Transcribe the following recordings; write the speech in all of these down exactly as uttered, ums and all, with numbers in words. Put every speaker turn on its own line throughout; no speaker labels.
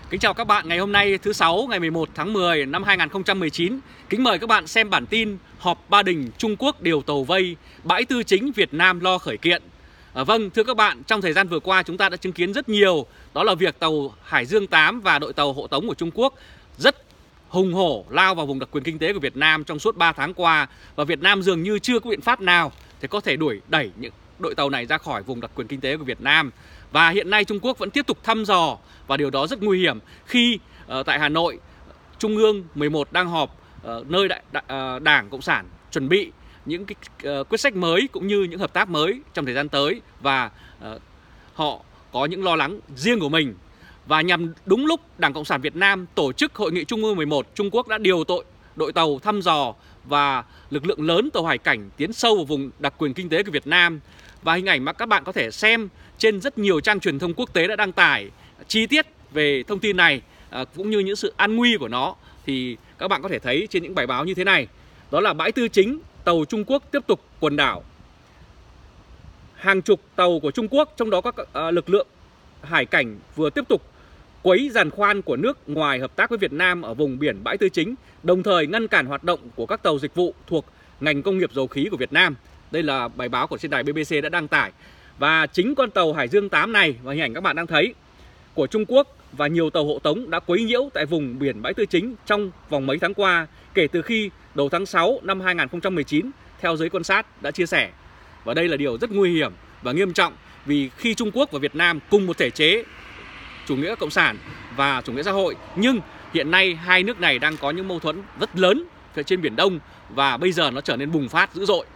Kính chào các bạn ngày hôm nay thứ sáu ngày mười một tháng mười năm hai nghìn không trăm mười chín. Kính mời các bạn xem bản tin họp Ba Đình Trung Quốc điều tàu vây, bãi tư chính Việt Nam lo khởi kiện. À, vâng, thưa các bạn, trong thời gian vừa qua chúng ta đã chứng kiến rất nhiều. Đó là việc tàu Hải Dương tám và đội tàu hộ tống của Trung Quốc rất hùng hổ lao vào vùng đặc quyền kinh tế của Việt Nam trong suốt ba tháng qua. Và Việt Nam dường như chưa có biện pháp nào để có thể đuổi đẩy những đội tàu này ra khỏi vùng đặc quyền kinh tế của Việt Nam. Và hiện nay Trung Quốc vẫn tiếp tục thăm dò, và điều đó rất nguy hiểm khi uh, tại Hà Nội, Trung ương mười một đang họp uh, nơi đại, đại, uh, Đảng Cộng sản chuẩn bị những cái uh, quyết sách mới cũng như những hợp tác mới trong thời gian tới. Và uh, họ có những lo lắng riêng của mình. Và nhằm đúng lúc Đảng Cộng sản Việt Nam tổ chức Hội nghị Trung ương mười một, Trung Quốc đã điều tội đội tàu thăm dò và lực lượng lớn tàu hải cảnh tiến sâu vào vùng đặc quyền kinh tế của Việt Nam. Và hình ảnh mà các bạn có thể xem trên rất nhiều trang truyền thông quốc tế đã đăng tải chi tiết về thông tin này, à, cũng như những sự an nguy của nó, thì các bạn có thể thấy trên những bài báo như thế này. Đó là bãi tư chính, tàu Trung Quốc tiếp tục quần đảo. Hàng chục tàu của Trung Quốc, trong đó các à, lực lượng hải cảnh vừa tiếp tục quấy giàn khoan của nước ngoài hợp tác với Việt Nam ở vùng biển bãi tư chính, đồng thời ngăn cản hoạt động của các tàu dịch vụ thuộc ngành công nghiệp dầu khí của Việt Nam. Đây là bài báo của trên đài B B C đã đăng tải. Và chính con tàu Hải Dương tám này, và hình ảnh các bạn đang thấy, của Trung Quốc và nhiều tàu hộ tống đã quấy nhiễu tại vùng biển bãi tư chính trong vòng mấy tháng qua, kể từ khi đầu tháng sáu năm hai nghìn không trăm mười chín, theo giới quan sát đã chia sẻ. Và đây là điều rất nguy hiểm và nghiêm trọng, vì khi Trung Quốc và Việt Nam cùng một thể chế chủ nghĩa cộng sản và chủ nghĩa xã hội, nhưng hiện nay hai nước này đang có những mâu thuẫn rất lớn trên Biển Đông, và bây giờ nó trở nên bùng phát dữ dội.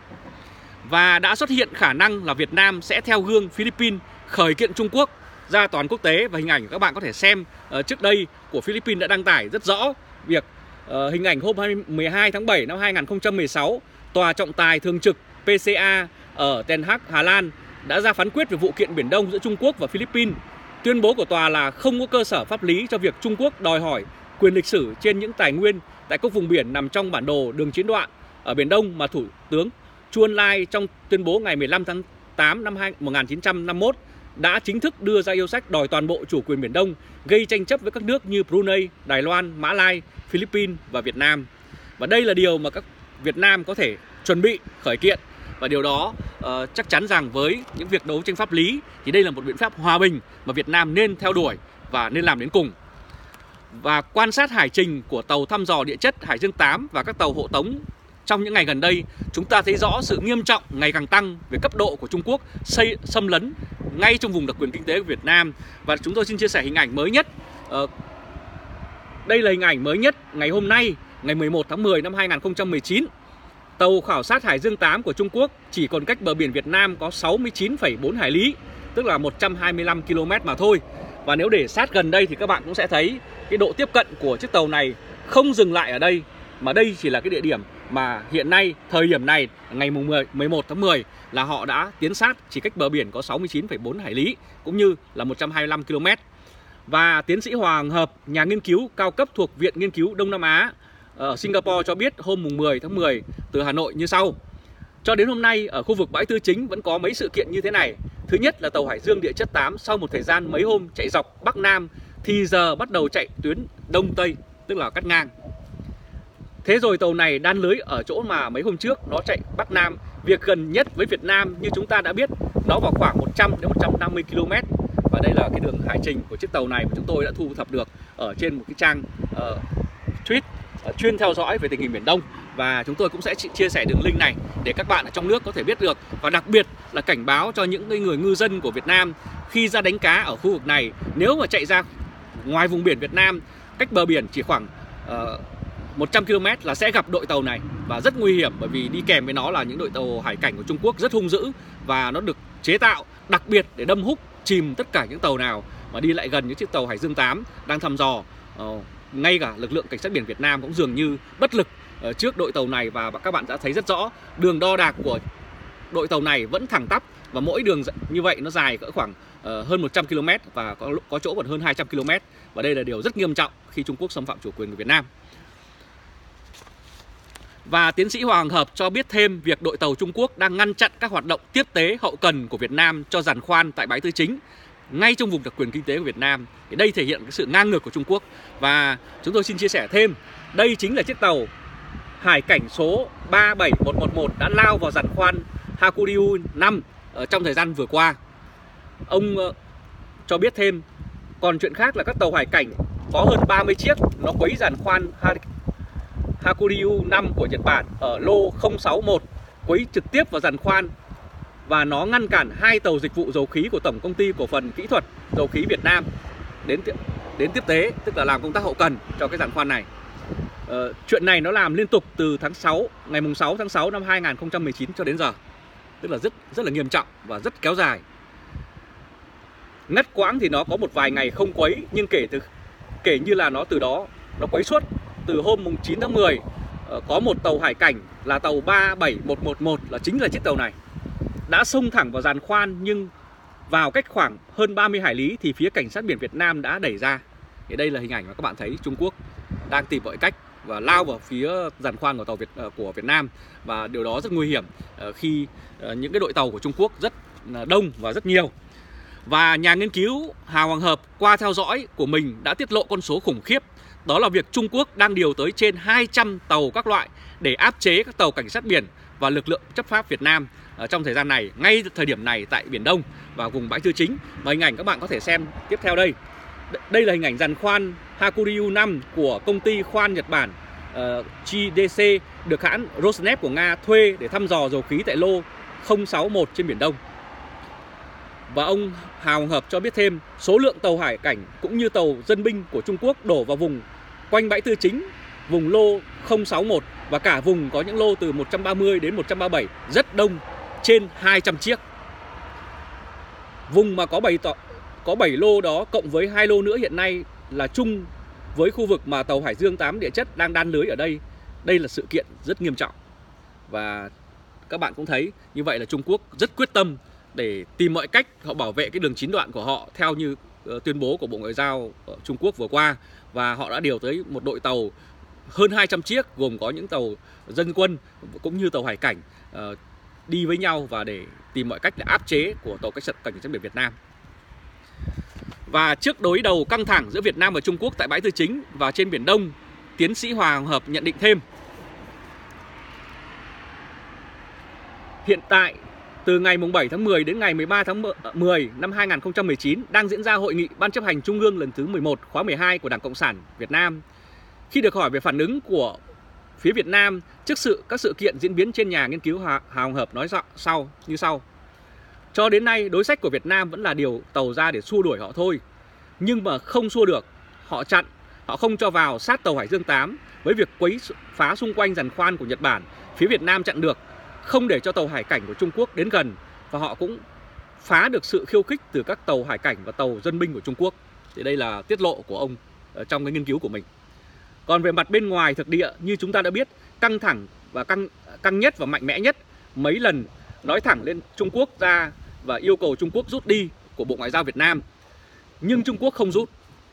Và đã xuất hiện khả năng là Việt Nam sẽ theo gương Philippines khởi kiện Trung Quốc ra tòa án quốc tế. Và hình ảnh các bạn có thể xem uh, trước đây của Philippines đã đăng tải rất rõ việc uh, hình ảnh hôm mười hai tháng bảy năm hai nghìn không trăm mười sáu, tòa trọng tài thường trực P C A ở Den Haag, Hà Lan đã ra phán quyết về vụ kiện Biển Đông giữa Trung Quốc và Philippines. Tuyên bố của tòa là không có cơ sở pháp lý cho việc Trung Quốc đòi hỏi quyền lịch sử trên những tài nguyên tại các vùng biển nằm trong bản đồ đường chín đoạn ở Biển Đông mà Thủ tướng Chu Ân Lai trong tuyên bố ngày mười lăm tháng tám năm một nghìn chín trăm năm mươi mốt đã chính thức đưa ra yêu sách đòi toàn bộ chủ quyền Biển Đông, gây tranh chấp với các nước như Brunei, Đài Loan, Mã Lai, Philippines và Việt Nam. Và đây là điều mà các Việt Nam có thể chuẩn bị khởi kiện. Và điều đó uh, chắc chắn rằng với những việc đấu tranh pháp lý thì đây là một biện pháp hòa bình mà Việt Nam nên theo đuổi và nên làm đến cùng. Và quan sát hải trình của tàu thăm dò địa chất Hải Dương tám và các tàu hộ tống trong những ngày gần đây, chúng ta thấy rõ sự nghiêm trọng ngày càng tăng về cấp độ của Trung Quốc xây xâm lấn ngay trong vùng đặc quyền kinh tế của Việt Nam. Và chúng tôi xin chia sẻ hình ảnh mới nhất. uh, Đây là hình ảnh mới nhất ngày hôm nay, ngày mười một tháng mười năm hai nghìn không trăm mười chín. Tàu khảo sát Hải Dương tám của Trung Quốc chỉ còn cách bờ biển Việt Nam có sáu mươi chín phẩy bốn hải lý, tức là một trăm hai mươi lăm ki lô mét mà thôi. Và nếu để sát gần đây thì các bạn cũng sẽ thấy cái độ tiếp cận của chiếc tàu này không dừng lại ở đây, mà đây chỉ là cái địa điểm mà hiện nay, thời điểm này, ngày mười một tháng mười là họ đã tiến sát chỉ cách bờ biển có sáu mươi chín phẩy bốn hải lý, cũng như là một trăm hai mươi lăm ki lô mét. Và tiến sĩ Hoàng Hợp, nhà nghiên cứu cao cấp thuộc Viện Nghiên cứu Đông Nam Á ở Singapore cho biết hôm mười tháng mười từ Hà Nội như sau. Cho đến hôm nay, ở khu vực bãi tư chính vẫn có mấy sự kiện như thế này. Thứ nhất là tàu Hải Dương địa chất tám sau một thời gian mấy hôm chạy dọc Bắc Nam thì giờ bắt đầu chạy tuyến Đông Tây, tức là cắt ngang. Thế rồi tàu này đan lưới ở chỗ mà mấy hôm trước nó chạy Bắc Nam. Việc gần nhất với Việt Nam như chúng ta đã biết, nó vào khoảng một trăm đến một trăm năm mươi ki lô mét. Và đây là cái đường hải trình của chiếc tàu này mà chúng tôi đã thu thập được ở trên một cái trang uh, tweet uh, chuyên theo dõi về tình hình Biển Đông. Và chúng tôi cũng sẽ chia sẻ đường link này để các bạn ở trong nước có thể biết được. Và đặc biệt là cảnh báo cho những người ngư dân của Việt Nam khi ra đánh cá ở khu vực này, nếu mà chạy ra ngoài vùng biển Việt Nam, cách bờ biển chỉ khoảng uh, một trăm ki lô mét là sẽ gặp đội tàu này. Và rất nguy hiểm, bởi vì đi kèm với nó là những đội tàu hải cảnh của Trung Quốc rất hung dữ, và nó được chế tạo đặc biệt để đâm húc chìm tất cả những tàu nào mà đi lại gần những chiếc tàu Hải Dương tám đang thăm dò. uh, Ngay cả lực lượng cảnh sát biển Việt Nam cũng dường như bất lực uh, trước đội tàu này. Và các bạn đã thấy rất rõ đường đo đạc của đội tàu này vẫn thẳng tắp, và mỗi đường như vậy nó dài cỡ khoảng uh, hơn một trăm ki lô mét, và có, có chỗ còn hơn hai trăm ki lô mét. Và đây là điều rất nghiêm trọng khi Trung Quốc xâm phạm chủ quyền của Việt Nam. Và tiến sĩ Hoàng Hợp cho biết thêm việc đội tàu Trung Quốc đang ngăn chặn các hoạt động tiếp tế hậu cần của Việt Nam cho giàn khoan tại bãi tư chính. ngay trong vùng đặc quyền kinh tế của Việt Nam. Thì đây thể hiện cái sự ngang ngược của Trung Quốc. Và chúng tôi xin chia sẻ thêm, đây chính là chiếc tàu hải cảnh số ba bảy một một một đã lao vào giàn khoan Hakuryu năm ở trong thời gian vừa qua. Ông uh, cho biết thêm, còn chuyện khác là các tàu hải cảnh có hơn ba mươi chiếc nó quấy giàn khoan Hakuryu năm của Nhật Bản ở lô không sáu một, quấy trực tiếp vào giàn khoan, và nó ngăn cản hai tàu dịch vụ dầu khí của Tổng Công ty Cổ phần Kỹ thuật Dầu khí Việt Nam đến đến tiếp tế, tức là làm công tác hậu cần cho cái giàn khoan này. Ờ, chuyện này nó làm liên tục từ tháng sáu, ngày mùng sáu tháng sáu năm hai nghìn không trăm mười chín cho đến giờ, tức là rất rất là nghiêm trọng và rất kéo dài. Ngắt quãng thì nó có một vài ngày không quấy, nhưng kể từ kể như là nó từ đó nó quấy suốt. Từ hôm mùng chín tháng mười có một tàu hải cảnh là tàu ba bảy một một một, là chính là chiếc tàu này, đã xông thẳng vào giàn khoan, nhưng vào cách khoảng hơn ba mươi hải lý thì phía cảnh sát biển Việt Nam đã đẩy ra. Thì đây là hình ảnh mà các bạn thấy Trung Quốc đang tìm mọi cách và lao vào phía giàn khoan của tàu Việt của Việt Nam, và điều đó rất nguy hiểm khi những cái đội tàu của Trung Quốc rất đông và rất nhiều. Và nhà nghiên cứu Hà Hoàng Hợp qua theo dõi của mình đã tiết lộ con số khủng khiếp, đó là việc Trung Quốc đang điều tới trên hai trăm tàu các loại để áp chế các tàu cảnh sát biển và lực lượng chấp pháp Việt Nam ở trong thời gian này, ngay thời điểm này tại Biển Đông và vùng bãi Tư Chính. Và hình ảnh các bạn có thể xem tiếp theo đây. Đây là hình ảnh giàn khoan Hakuryu năm của công ty khoan Nhật Bản uh, giê đê xê được hãng Rosneft của Nga thuê để thăm dò dầu khí tại lô không sáu một trên Biển Đông. Và ông Hà Hoàng Hợp cho biết thêm, số lượng tàu hải cảnh cũng như tàu dân binh của Trung Quốc đổ vào vùng quanh bãi Tư Chính, vùng lô không sáu một, và cả vùng có những lô từ một trăm ba mươi đến một trăm ba mươi bảy, rất đông, trên hai trăm chiếc. Vùng mà có bảy có bảy lô đó cộng với hai lô nữa hiện nay là chung với khu vực mà tàu Hải Dương tám địa chất đang đan lưới ở đây. Đây là sự kiện rất nghiêm trọng. Và các bạn cũng thấy như vậy là Trung Quốc rất quyết tâm để tìm mọi cách họ bảo vệ cái đường chín đoạn của họ theo như uh, tuyên bố của Bộ Ngoại giao Trung Quốc vừa qua. Và họ đã điều tới một đội tàu hơn hai trăm chiếc, gồm có những tàu dân quân cũng như tàu hải cảnh uh, đi với nhau và để tìm mọi cách để áp chế của tàu cảnh sát cảnh sát biển Việt Nam. Và trước đối đầu căng thẳng giữa Việt Nam và Trung Quốc tại bãi Tư Chính và trên Biển Đông, tiến sĩ Hà Hoàng Hợp nhận định thêm, hiện tại từ ngày bảy tháng mười đến ngày mười ba tháng mười năm hai nghìn không trăm mười chín đang diễn ra hội nghị Ban chấp hành Trung ương lần thứ mười một khóa mười hai của Đảng Cộng sản Việt Nam. Khi được hỏi về phản ứng của phía Việt Nam trước sự các sự kiện diễn biến trên, nhà nghiên cứu Hà, Hà Hoàng Hợp nói sau như sau: cho đến nay đối sách của Việt Nam vẫn là điều tàu ra để xua đuổi họ thôi, nhưng mà không xua được, họ chặn, họ không cho vào sát tàu Hải Dương tám. Với việc quấy phá xung quanh giàn khoan của Nhật Bản, phía Việt Nam chặn được, không để cho tàu hải cảnh của Trung Quốc đến gần, và họ cũng phá được sự khiêu khích từ các tàu hải cảnh và tàu dân binh của Trung Quốc. Thì đây là tiết lộ của ông trong cái nghiên cứu của mình. Còn về mặt bên ngoài thực địa, như chúng ta đã biết, căng thẳng và căng căng nhất và mạnh mẽ nhất, mấy lần nói thẳng lên Trung Quốc ra và yêu cầu Trung Quốc rút đi của Bộ Ngoại giao Việt Nam, nhưng Trung Quốc không rút.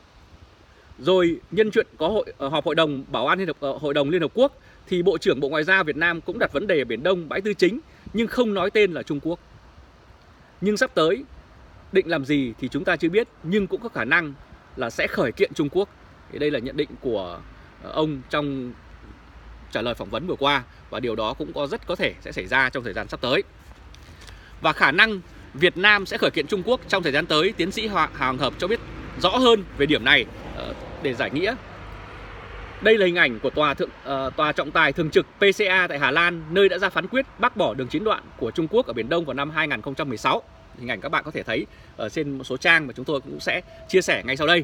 Rồi nhân chuyện có hội, họp Hội đồng Bảo an Liên Hợp, Hội đồng Liên Hợp Quốc, thì Bộ trưởng Bộ Ngoại giao Việt Nam cũng đặt vấn đề ở Biển Đông, bãi Tư Chính, nhưng không nói tên là Trung Quốc. Nhưng sắp tới định làm gì thì chúng ta chưa biết, nhưng cũng có khả năng là sẽ khởi kiện Trung Quốc. Thì đây là nhận định của ông trong trả lời phỏng vấn vừa qua, và điều đó cũng có rất có thể sẽ xảy ra trong thời gian sắp tới. Và khả năng Việt Nam sẽ khởi kiện Trung Quốc trong thời gian tới, tiến sĩ Hà Hoàng Hợp cho biết rõ hơn về điểm này để giải nghĩa. Đây là hình ảnh của tòa thượng uh, tòa trọng tài thường trực pê xê a tại Hà Lan, nơi đã ra phán quyết bác bỏ đường chín đoạn của Trung Quốc ở Biển Đông vào năm hai nghìn không trăm mười sáu. Hình ảnh các bạn có thể thấy ở trên một số trang mà chúng tôi cũng sẽ chia sẻ ngay sau đây.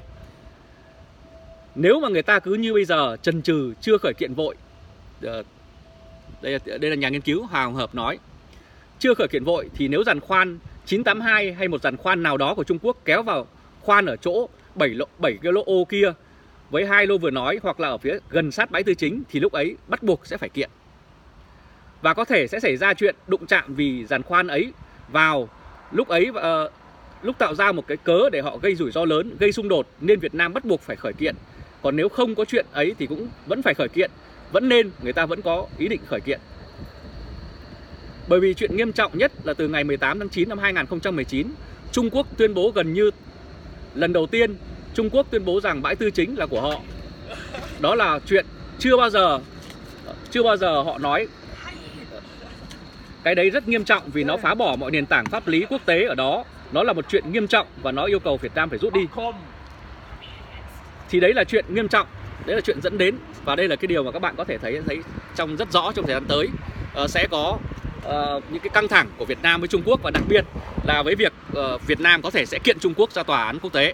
Nếu mà người ta cứ như bây giờ chần chừ chưa khởi kiện vội, uh, đây, là, đây là nhà nghiên cứu Hà Hoàng Hợp nói, chưa khởi kiện vội thì nếu giàn khoan chín tám hai hay một giàn khoan nào đó của Trung Quốc kéo vào khoan ở chỗ bảy cái lỗ ô kia với hai lô vừa nói, hoặc là ở phía gần sát bãi Tư Chính, thì lúc ấy bắt buộc sẽ phải kiện. Và có thể sẽ xảy ra chuyện đụng chạm vì giàn khoan ấy vào lúc ấy, uh, lúc tạo ra một cái cớ để họ gây rủi ro lớn, gây xung đột, nên Việt Nam bắt buộc phải khởi kiện. Còn nếu không có chuyện ấy thì cũng vẫn phải khởi kiện, vẫn nên, người ta vẫn có ý định khởi kiện. Bởi vì chuyện nghiêm trọng nhất là từ ngày mười tám tháng chín năm hai nghìn không trăm mười chín, Trung Quốc tuyên bố gần như lần đầu tiên Trung Quốc tuyên bố rằng bãi tư chính là của họ. Đó là chuyện chưa bao giờ chưa bao giờ họ nói. Cái đấy rất nghiêm trọng vì nó phá bỏ mọi nền tảng pháp lý quốc tế ở đó. Nó là một chuyện nghiêm trọng và nó yêu cầu Việt Nam phải rút đi. Thì đấy là chuyện nghiêm trọng, đấy là chuyện dẫn đến. Và đây là cái điều mà các bạn có thể thấy thấy trong rất rõ trong thời gian tới. uh, Sẽ có uh, những cái căng thẳng của Việt Nam với Trung Quốc, và đặc biệt là với việc uh, Việt Nam có thể sẽ kiện Trung Quốc ra tòa án quốc tế.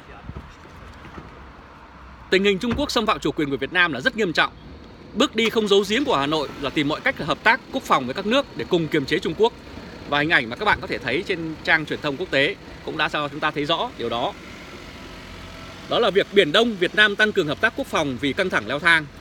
Tình hình Trung Quốc xâm phạm chủ quyền của Việt Nam là rất nghiêm trọng. Bước đi không giấu giếm của Hà Nội là tìm mọi cách hợp tác quốc phòng với các nước để cùng kiềm chế Trung Quốc. Và hình ảnh mà các bạn có thể thấy trên trang truyền thông quốc tế cũng đã cho chúng ta thấy rõ điều đó. Đó là việc Biển Đông Việt Nam tăng cường hợp tác quốc phòng vì căng thẳng leo thang.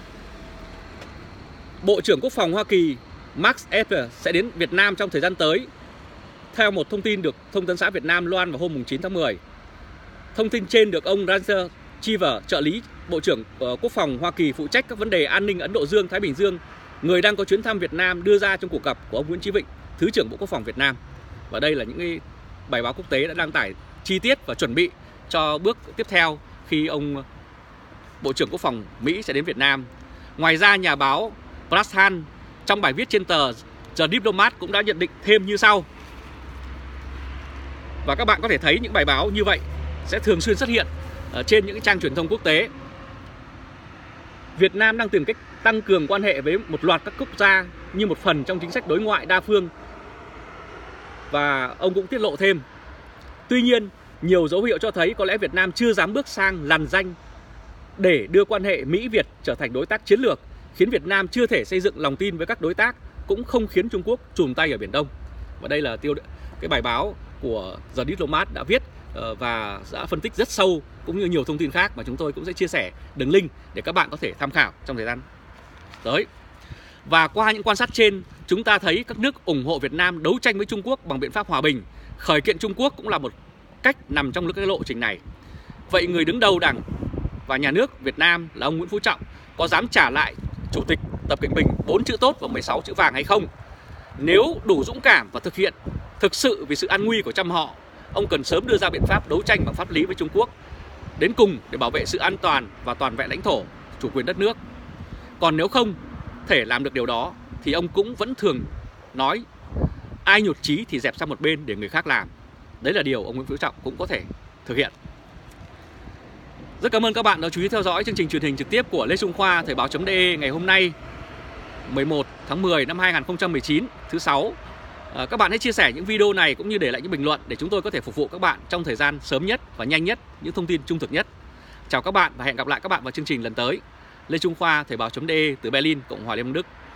Bộ trưởng Quốc phòng Hoa Kỳ Mark Esper sẽ đến Việt Nam trong thời gian tới, theo một thông tin được Thông tấn xã Việt Nam loan vào hôm chín tháng mười. Thông tin trên được ông Ranger Chiver, trợ lý Bộ trưởng Quốc phòng Hoa Kỳ phụ trách các vấn đề an ninh Ấn Độ Dương, Thái Bình Dương, người đang có chuyến thăm Việt Nam, đưa ra trong cuộc gặp của ông Nguyễn Chí Vịnh, Thứ trưởng Bộ Quốc phòng Việt Nam. Và đây là những cái bài báo quốc tế đã đăng tải chi tiết và chuẩn bị cho bước tiếp theo khi ông Bộ trưởng Quốc phòng Mỹ sẽ đến Việt Nam. Ngoài ra, nhà báo Prashan trong bài viết trên tờ The Diplomat cũng đã nhận định thêm như sau. Và các bạn có thể thấy những bài báo như vậy sẽ thường xuyên xuất hiện ở trên những trang truyền thông quốc tế. Việt Nam đang tìm cách tăng cường quan hệ với một loạt các quốc gia như một phần trong chính sách đối ngoại đa phương. Và ông cũng tiết lộ thêm, tuy nhiên, nhiều dấu hiệu cho thấy có lẽ Việt Nam chưa dám bước sang lằn ranh để đưa quan hệ Mỹ-Việt trở thành đối tác chiến lược, khiến Việt Nam chưa thể xây dựng lòng tin với các đối tác, cũng không khiến Trung Quốc chùm tay ở Biển Đông. Và đây là tiêu cái bài báo của The Diplomat đã viết và đã phân tích rất sâu, cũng như nhiều thông tin khác mà chúng tôi cũng sẽ chia sẻ đường link để các bạn có thể tham khảo trong thời gian tới. Và qua những quan sát trên, chúng ta thấy các nước ủng hộ Việt Nam đấu tranh với Trung Quốc bằng biện pháp hòa bình. Khởi kiện Trung Quốc cũng là một cách nằm trong cái lộ trình này. Vậy người đứng đầu Đảng và Nhà nước Việt Nam là ông Nguyễn Phú Trọng có dám trả lại Chủ tịch Tập Cận Bình bốn chữ tốt và mười sáu chữ vàng hay không? Nếu đủ dũng cảm và thực hiện thực sự vì sự an nguy của trăm họ, ông cần sớm đưa ra biện pháp đấu tranh bằng pháp lý với Trung Quốc đến cùng để bảo vệ sự an toàn và toàn vẹn lãnh thổ, chủ quyền đất nước. Còn nếu không thể làm được điều đó thì ông cũng vẫn thường nói ai nhụt chí thì dẹp sang một bên để người khác làm. Đấy là điều ông Nguyễn Phú Trọng cũng có thể thực hiện. Rất cảm ơn các bạn đã chú ý theo dõi chương trình truyền hình trực tiếp của Lê Trung Khoa Thời báo.de ngày hôm nay mười một tháng mười năm hai nghìn không trăm mười chín, thứ sáu. À, các bạn hãy chia sẻ những video này cũng như để lại những bình luận để chúng tôi có thể phục vụ các bạn trong thời gian sớm nhất và nhanh nhất, những thông tin trung thực nhất. Chào các bạn và hẹn gặp lại các bạn vào chương trình lần tới. Lê Trung Khoa Thời báo.de từ Berlin, Cộng hòa Liên bang Đức.